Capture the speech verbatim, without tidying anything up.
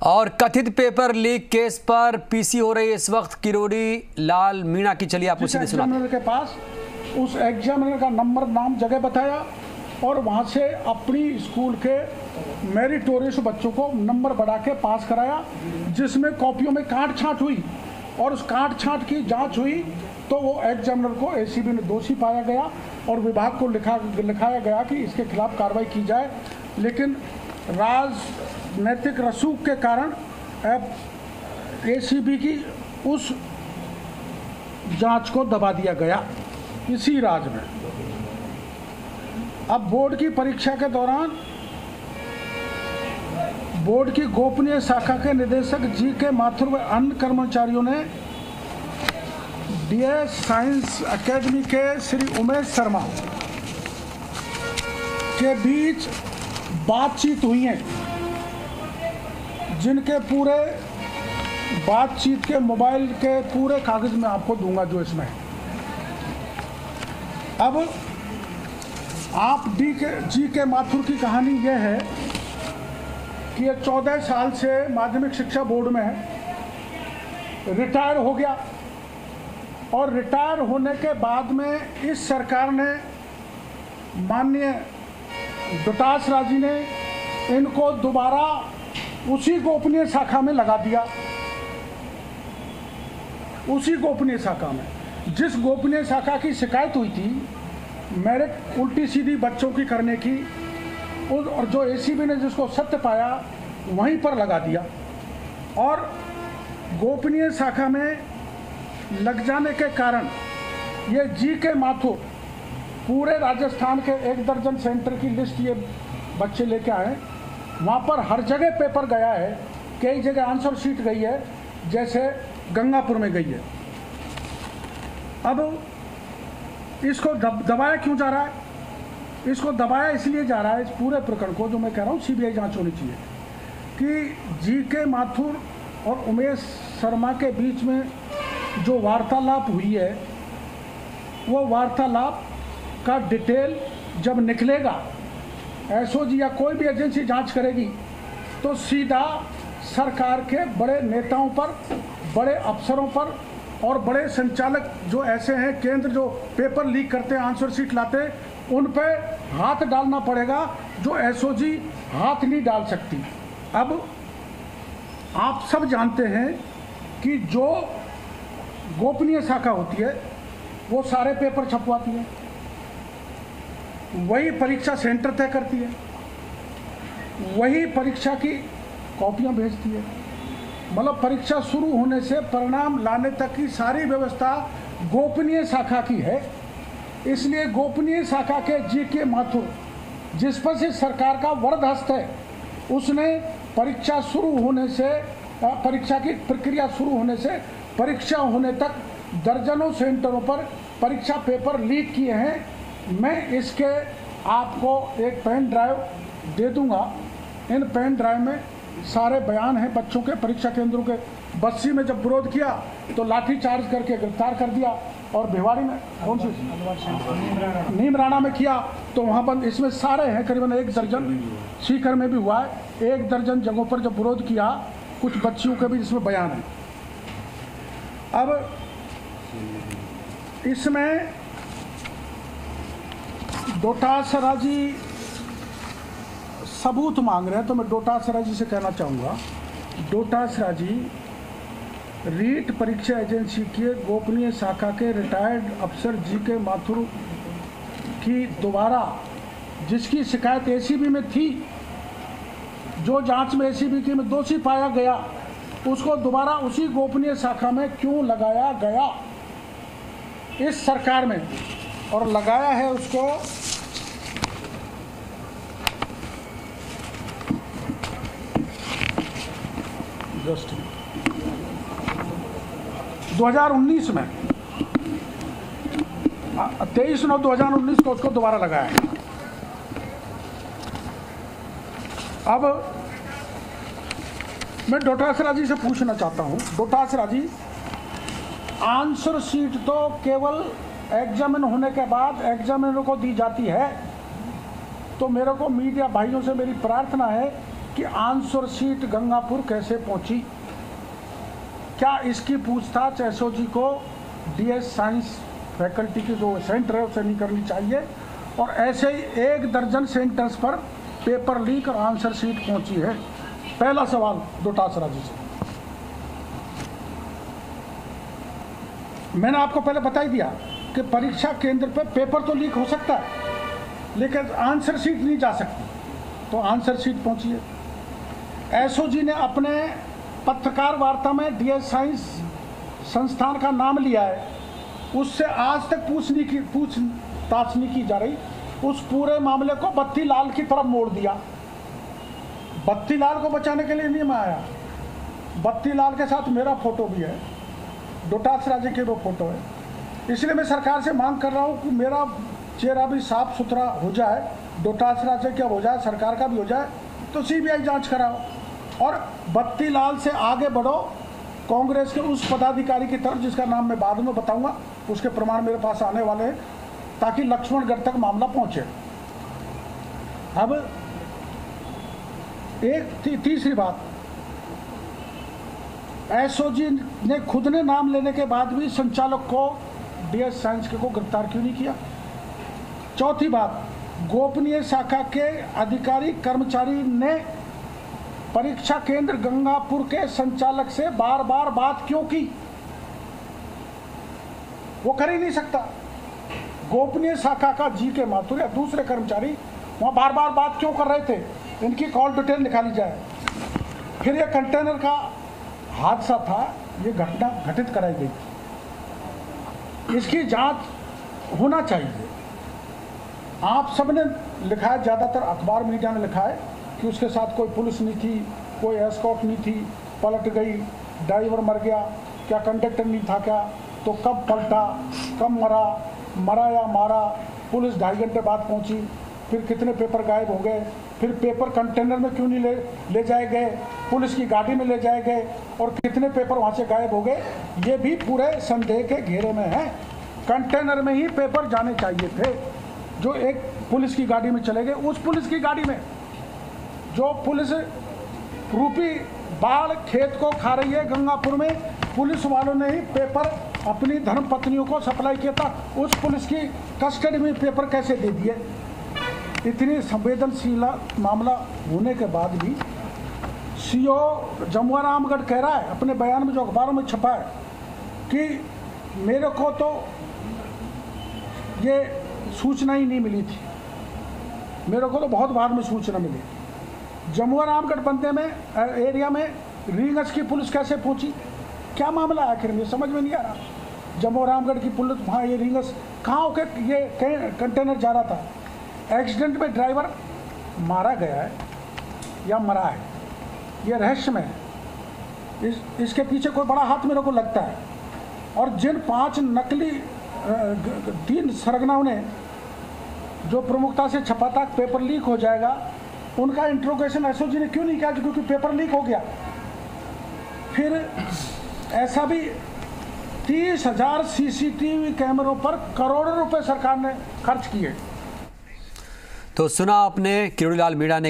और कथित paper leak case पर पीसी हो रही इस वक्त किरोड़ी लाल मीणा की। चलिए आपको सीधे सुना। एग्जामिनर के पास उस एग्जामिनर का नंबर, नाम, जगह बताया और वहां से अपनी स्कूल के मेरिटोरियस बच्चों को नंबर बढ़ा के पास कराया, जिसमें कॉपियों में काट छांट हुई और उस काट छांट की जांच हुई तो वो एग्जामिनर को एसीबी ने दोषी पाया गया और विभाग को लिखा लिखाया गया कि इसके खिलाफ कार्रवाई की जाए। लेकिन राजनैतिक रसूख के कारण अब एसीबी की उस जांच को दबा दिया गया इसी राज में। अब बोर्ड की परीक्षा के दौरान बोर्ड की गोपनीय शाखा के निदेशक जी के माथुर व अन्य कर्मचारियों ने डीएस साइंस एकेडमी के श्री उमेश शर्मा के बीच बातचीत हुई है, जिनके पूरे बातचीत के मोबाइल के पूरे कागज में आपको दूंगा जो इसमें है। अब आप डी के जी के माथुर की कहानी यह है कि ये चौदह साल से माध्यमिक शिक्षा बोर्ड में है, रिटायर हो गया और रिटायर होने के बाद में इस सरकार ने, माननीय डोटास राजी ने इनको दोबारा उसी गोपनीय शाखा में लगा दिया। उसी गोपनीय शाखा में जिस गोपनीय शाखा की शिकायत हुई थी मेरिट उल्टी सीधी बच्चों की करने की, और जो एसीबी ने जिसको सत्य पाया वहीं पर लगा दिया। और गोपनीय शाखा में लग जाने के कारण ये जी के माथुर पूरे राजस्थान के एक दर्जन सेंटर की लिस्ट ये बच्चे लेके आए। वहाँ पर हर जगह पेपर गया है, कई जगह आंसर शीट गई है, जैसे गंगापुर में गई है। अब इसको दब, दबाया क्यों जा रहा है? इसको दबाया इसलिए जा रहा है, इस पूरे प्रकरण को, जो मैं कह रहा हूँ सीबीआई जांच होनी चाहिए, कि जी के माथुर और उमेश शर्मा के बीच में जो वार्तालाप हुई है, वो वार्तालाप का डिटेल जब निकलेगा, एसओजी या कोई भी एजेंसी जांच करेगी तो सीधा सरकार के बड़े नेताओं पर, बड़े अफसरों पर और बड़े संचालक जो ऐसे हैं केंद्र जो पेपर लीक करते हैं, आंसर शीट लाते हैं, उन पे हाथ डालना पड़ेगा, जो एसओजी हाथ नहीं डाल सकती। अब आप सब जानते हैं कि जो गोपनीय शाखा होती है वो सारे पेपर छपवाती है, वही परीक्षा सेंटर तय करती है, वही परीक्षा की कॉपियां भेजती है। मतलब परीक्षा शुरू होने से परिणाम लाने तक की सारी व्यवस्था गोपनीय शाखा की है। इसलिए गोपनीय शाखा के जी के माथुर, जिस पर से सरकार का वरदहस्त है, उसने परीक्षा शुरू होने से, परीक्षा की प्रक्रिया शुरू होने से परीक्षा होने तक दर्जनों सेंटरों पर परीक्षा पेपर लीक किए हैं। मैं इसके आपको एक पेन ड्राइव दे दूंगा। इन पेन ड्राइव में सारे बयान हैं बच्चों के। परीक्षा केंद्रों के बस्सी में जब विरोध किया तो लाठी चार्ज करके गिरफ्तार कर दिया, और भिवाड़ी में कौन सी नीमराना में किया तो वहाँ बंद। इसमें सारे हैं, करीबन एक दर्जन। सीकर में भी हुआ है, एक दर्जन जगहों पर जब विरोध किया, कुछ बच्चियों के भी इसमें बयान है। अब इसमें डोटासरा जी सबूत मांग रहे हैं, तो मैं डोटासरा जी से कहना चाहूँगा, डोटासरा जी रीट परीक्षा एजेंसी के गोपनीय शाखा के रिटायर्ड अफसर जी के माथुर की दोबारा, जिसकी शिकायत एसीबी में थी, जो जांच में एसीबी की में दोषी पाया गया, उसको दोबारा उसी गोपनीय शाखा में क्यों लगाया गया इस सरकार में? और लगाया है उसको जस्ट दो हज़ार उन्नीस में, तेईस नौ दो हज़ार उन्नीस को उसको दोबारा लगाया है। अब मैं डोटासरा जी से पूछना चाहता हूं, डोटासरा जी, आंसर शीट तो केवल एग्जामिन होने के बाद एग्जामिनर को दी जाती है, तो मेरे को मीडिया भाइयों से मेरी प्रार्थना है कि आंसर सीट गंगापुर कैसे पहुंची। क्या इसकी पूछताछ एसओजी को डीएस साइंस फैकल्टी की जो सेंटर है उससे नहीं करनी चाहिए। और ऐसे ही एक दर्जन सेंटर्स पर पेपर लीक और आंसर सीट पहुंची है। पहला सवाल डोटासरा जी से, मैंने आपको पहले बता ही दिया कि परीक्षा केंद्र पे पेपर तो लीक हो सकता है लेकिन आंसर सीट नहीं जा सकती, तो आंसर सीट पहुंची है। एसओजी ने अपने पत्रकार वार्ता में डीएस साइंस संस्थान का नाम लिया है, उससे आज तक पूछने की पूछताछ नहीं की जा रही। उस पूरे मामले को बत्ती लाल की तरफ मोड़ दिया। बत्ती लाल को बचाने के लिए नहीं मैं आया, बत्ती लाल के साथ मेरा फोटो भी है, डोटासरा जी के वो फोटो है। इसलिए मैं सरकार से मांग कर रहा हूँ कि मेरा चेहरा भी साफ सुथरा हो जाए, डोटासरा से क्या हो जाए, सरकार का भी हो जाए, तो सीबीआई जांच कराओ और बत्ती लाल से आगे बढ़ो कांग्रेस के उस पदाधिकारी की तरफ जिसका नाम मैं बाद में बताऊंगा, उसके प्रमाण मेरे पास आने वाले हैं, ताकि लक्ष्मणगढ़ तक मामला पहुंचे। अब एक ती, तीसरी बात, एसओजी ने खुद ने नाम लेने के बाद भी संचालक को डीएस साइंस के को गिरफ्तार क्यों नहीं किया। चौथी बात, गोपनीय शाखा के अधिकारी कर्मचारी ने परीक्षा केंद्र गंगापुर के संचालक से बार बार बात क्यों की। वो कर ही नहीं सकता। गोपनीय शाखा का जी के माथुर या दूसरे कर्मचारी वहां बार बार बात क्यों कर रहे थे, इनकी कॉल डिटेल निकाली जाए। फिर ये कंटेनर का हादसा था, ये घटना घटित कराई गई थी, इसकी जांच होना चाहिए। आप सबने लिखा है, ज़्यादातर अखबार मीडिया ने लिखा है कि उसके साथ कोई पुलिस नहीं थी, कोई एस्कॉर्ट नहीं थी, पलट गई, ड्राइवर मर गया, क्या कंडक्टर नहीं था क्या, तो कब पलटा, कब मरा, मरा या मारा, पुलिस ढाई घंटे बाद पहुंची, फिर कितने पेपर गायब हो गए, फिर पेपर कंटेनर में क्यों नहीं ले ले जाए गए, पुलिस की गाड़ी में ले जाए गए और कितने पेपर वहाँ से गायब हो गए, ये भी पूरे संदेह के घेरे में है। कंटेनर में ही पेपर जाने चाहिए थे जो एक पुलिस की गाड़ी में चले गए। उस पुलिस की गाड़ी में जो पुलिस रूपी बाढ़ खेत को खा रही है गंगापुर में, पुलिस वालों ने ही पेपर अपनी धर्म पत्नियों को सप्लाई किया था, उस पुलिस की कस्टडी में पेपर कैसे दे दिए। इतनी संवेदनशील मामला होने के बाद भी सीओ जमुआ रामगढ़ कह रहा है अपने बयान में, जो अखबारों में छपा है, कि मेरे को तो ये सूचना ही नहीं मिली थी, मेरे को तो बहुत बाद में सूचना मिली। जमुआ रामगढ़ बंदे में एरिया में रींगस की पुलिस कैसे पहुंची, क्या मामला है आखिर में, समझ में नहीं आ रहा। जमुआ रामगढ़ की पुलिस वहाँ, ये रींगस कहाँ होकर ये कंटेनर जा रहा था। एक्सीडेंट में ड्राइवर मारा गया है या मरा है, ये रहस्य में है। इस इसके पीछे कोई बड़ा हाथ मेरे को लगता है। और जिन पांच नकली तीन सरगनाओं ने जो प्रमुखता से छपा था पेपर लीक हो जाएगा, उनका इंट्रोगेशन एसओजी ने क्यों नहीं किया, क्योंकि पेपर लीक हो गया। फिर ऐसा भी तीस हजार सीसीटीवी कैमरों पर करोड़ों रुपए सरकार ने खर्च किए। तो सुना आपने किरोड़ीलाल मीणा ने